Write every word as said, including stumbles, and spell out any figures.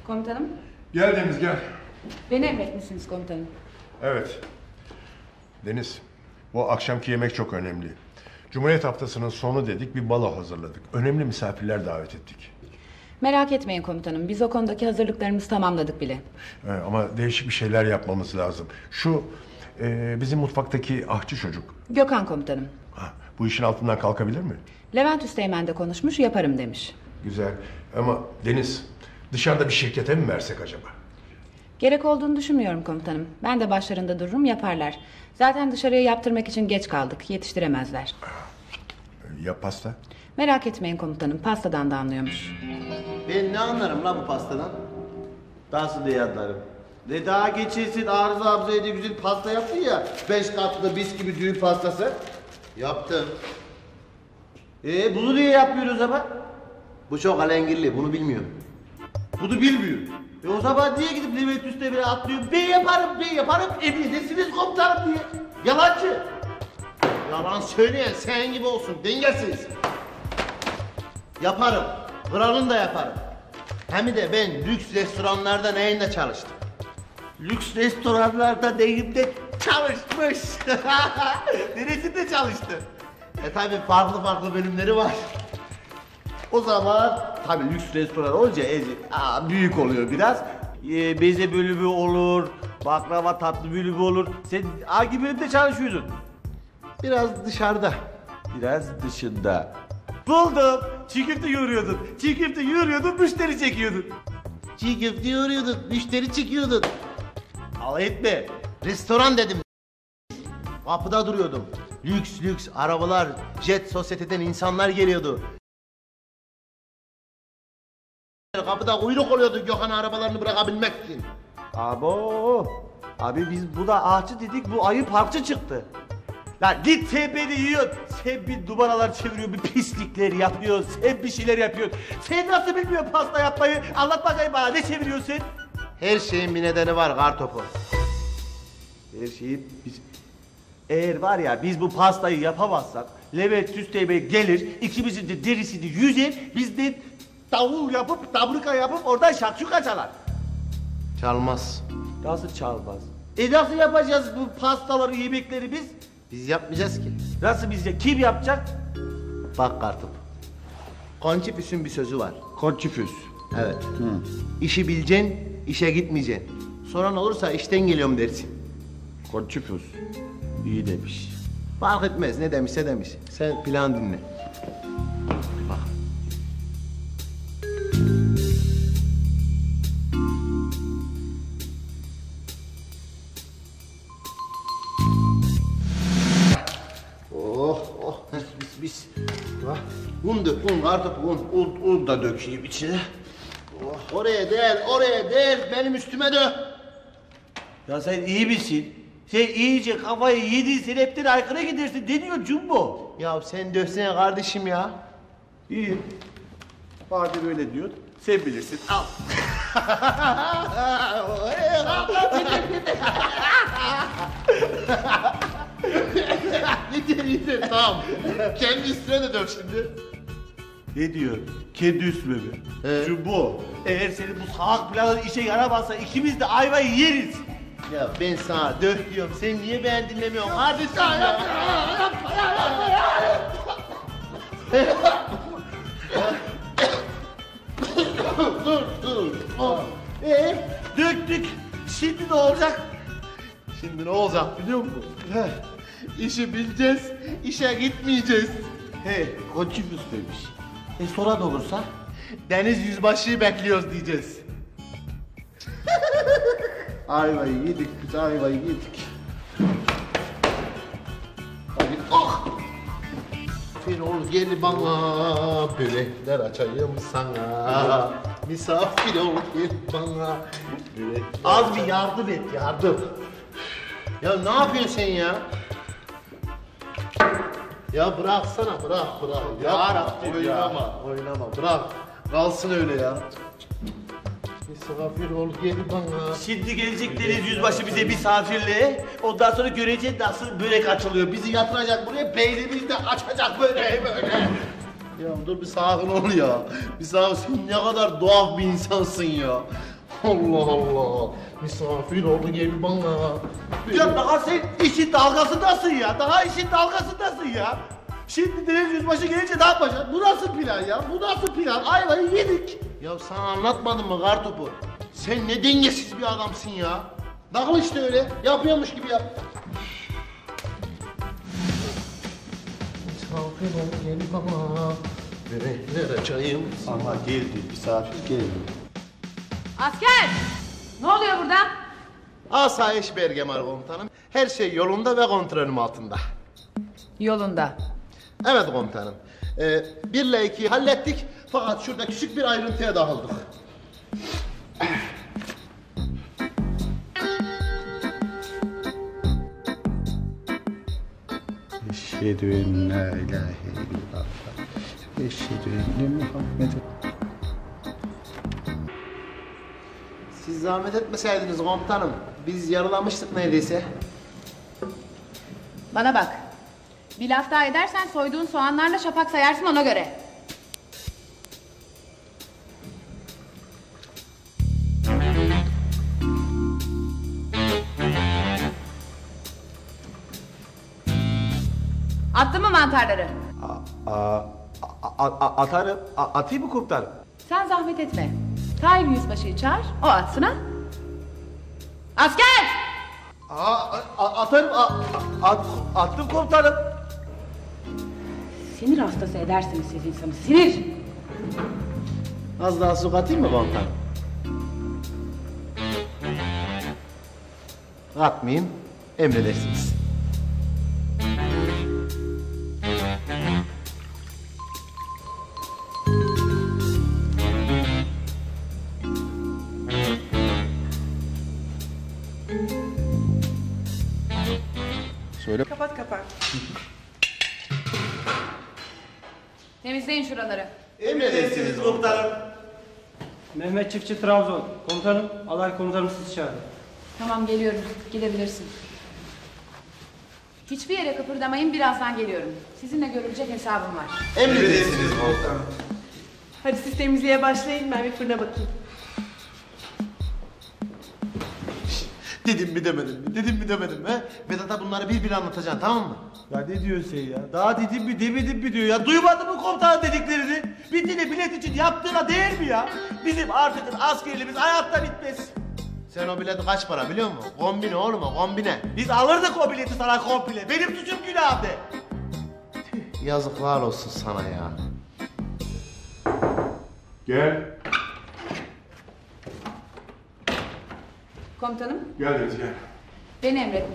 Komutanım. Gel Deniz gel. Beni emretmişsiniz komutanım. Evet. Deniz, bu akşamki yemek çok önemli. Cumhuriyet haftasının sonu dedik, bir balo hazırladık. Önemli misafirler davet ettik. Merak etmeyin komutanım. Biz o konudaki hazırlıklarımızı tamamladık bile. Ee, ama değişik bir şeyler yapmamız lazım. Şu e, bizim mutfaktaki ahçı çocuk. Gökhan komutanım. Ha, bu işin altından kalkabilir mi? Levent Üsteğmen de konuşmuş, yaparım demiş. Güzel. Ama Deniz, dışarıda bir şirkete mi versek acaba? Gerek olduğunu düşünmüyorum komutanım. Ben de başlarında dururum, yaparlar. Zaten dışarıya yaptırmak için geç kaldık. Yetiştiremezler. Ya pasta? Merak etmeyin komutanım. Pastadan da anlıyormuş. Ben ne anlarım la bu pastadan? Nasıl diye anlarım? Ne daha geçirsin arıza abzaydı güzel pasta yaptın ya. Beş katlı bis gibi düğün pastası. Yaptım. Ee bunu niye yapmıyoruz ama? Bu çok alengirli, bunu bilmiyor. Bunu bilmiyor. E o zaman niye gidip Levent Üsteğmen'e atlıyor? Ben yaparım, ben yaparım, emredersiniz komutanım diye. Yalancı. Yalan söyleyen sen gibi olsun, dengesiz. Yaparım, kralını da yaparım. Hem de ben lüks restoranlarda neyinde çalıştım. Lüks restoranlarda neyinde çalışmış. Neresinde çalıştı? E tabi farklı farklı bölümleri var. O zaman tabii lüks restoran olunca aa, büyük oluyor biraz. Ee, beze bölümü olur, baklava tatlı bölümü olur. Sen hangi bölümde çalışıyordun? Biraz dışarıda. Biraz dışında. Buldum. Çiğ köfte yoğuruyordun. Çiğ köfte yoğuruyordun, müşteri çekiyordun. Çiğ köfte yoğuruyordun, müşteri çekiyordun. Alay etme. Restoran dedim. Kapıda duruyordum. Lüks lüks arabalar, jet sosyeteden insanlar geliyordu. Kapıda kuyruk oluyordu Gökhan arabalarını bırakabilmek için. Abo, abi biz bu da ağaççı dedik, bu ayı parkçı çıktı. Lan git sen beni yiyorsun. Sen bir numaralar çeviriyor, bir pislikler yapıyorsun. Sen bir şeyler yapıyorsun. Sen nasıl bilmiyorsun pasta yapmayı? Anlat bakayım bana, ne çeviriyorsun sen? Her şeyin bir nedeni var kartopu. Her şeyin... Biz... Eğer var ya biz bu pastayı yapamazsak Levent Üsteğmen gelir, ikimizin de derisini yüzer, biz de davul yapıp, tabrika yapıp oradan şakşuka çalar. Çalmaz. Nasıl çalmaz? E nasıl yapacağız bu pastaları, yemekleri biz? Biz yapmayacağız ki. Nasıl biz ya? Kim yapacak? Bak Kartup. Konçipüs'ün bir sözü var. Konçipüs. Evet. Hı. İşi bileceksin, işe gitmeyeceksin. Soran olursa işten geliyorum dersin. Konçipüs. İyi demiş. Fark etmez ne demişse demiş. Sen plan dinle. Bak. Oh oh bis bis bis. Bak. Un dök un kartopu un. Un, un da dökeyim içine. Oh. Oraya değil oraya değil benim üstüme dök. Ya sen iyi misin? Sen iyice kafayı yediysen hepten aykırı gidersin. Ne diyor Jumbo? Ya sen döksene kardeşim ya. İyi. Hadi böyle diyor. Sen bilirsin. Al. Yeter yeter tamam. Kendi üstüne de dök şimdi. Ne diyor? Kendi üstüme mi? He. Jumbo. Eğer senin bu salak planın işe yaramazsa ikimiz de ayvayı yeriz. Ya ben sana dök diyorum. Sen niye beni dinlemiyorsun? Hadi sen ya. Dur dur. Ee, Döktük. Şimdi ne olacak? şimdi ne olacak biliyor musun? İşi bileceğiz, işe gitmeyeceğiz. He, konçipüs demiş. E sonra ne olursa? Deniz yüzbaşıyı bekliyoruz diyeceğiz. Ayvayı yedik, biz ayvayı yedik. Hadi ah! Firol gel bana, börekler açayım sana. Misafir ol gel bana. Börek... Az bir yardım et, yardım. Ya ne yapıyorsun sen ya? Ya bıraksana, bırak, bırak. Ya oynama, ya. oynama, bırak. Kalsın öyle ya. Misafir ol gel bana. Şimdi gelecek Deniz Yüzbaşı bize misafirliğe. Ondan sonra göreceğiz nasıl börek açılıyor. Bizi yatıracak buraya, beynimizi de açacak böyle böyle. Ya dur bir sakin ol ya. Bir sakin, sen ne kadar doğal bir insansın ya. Allah Allah. Misafir oldu gibi bana. Ya daha sen işin dalgasındasın ya. Daha işin dalgasındasın ya. Şimdi Deniz Yüzbaşı gelince ne yapacaksın? Bu nasıl plan ya? Bu nasıl plan? Ayvayı yedik. Ya sana anlatmadım mı kartopu? Sen ne dengesiz bir adamsın ya. Dağıl işte öyle. Yapıyormuş gibi yap. Misafir oldu gibi bana. Börekler açayım. Ama geldi misafir geldi. Asker! Ne oluyor burada? Asayiş Bergemal komutanım. Her şey yolunda ve kontrolüm altında. Yolunda. Evet komutanım. Ee, birle ikiyi hallettik fakat şurada küçük bir ayrıntıya dağıldık. Eşhedü en la ilahe illallah. Eşhedü enne Muhammeden. Siz zahmet etmeseydiniz komutanım. Biz yarılamıştık neredeyse. Bana bak. Bir laf daha edersen soyduğun soğanlarla şapak sayarsın ona göre. Attın mı mantarları? A, a, a, a, atarım. A, atayım mı komutanım? Sen zahmet etme. Tahir Yüzbaşı'yı çağır, o atsın ha. Asker! Aa, a, atarım. A, at, attım komutanım. Sinir hastası edersiniz siz insanı, sinir! Az daha su katayım mı komutanım? Katmayayım. Emredersiniz. Söyle. Kapat kapat. Temizleyin şuraları. Emredersiniz komutanım. Mehmet Çiftçi Trabzon. Komutanım, alay komutanım sizi çağırıyor. Tamam geliyorum, gidebilirsin. Hiçbir yere kıpırdamayın, birazdan geliyorum. Sizinle görülecek hesabım var. Emredersiniz komutanım. Hadi siz temizliğe başlayın, ben bir fırına bakayım. Dedim mi demedim mi? Dedim mi demedim mi? he? Vedat'a bunları bir bir anlatacaksın tamam mı? Ya ne diyorsun sen ya? Daha dedim mi demedim mi diyor ya. Duymadın mı komutanın dediklerini? Bittiğini bilet için yaptığına değer mi ya? Bizim artık askerliğimiz hayatta bitmez. Sen o bileti kaç para biliyor musun? Kombine oğlum o kombine. Biz alırdık o bileti sana komple. Benim suçum günah de. Yazıklar olsun sana ya. Gel. Komutanım, Gel Deniz gel. beni emredin.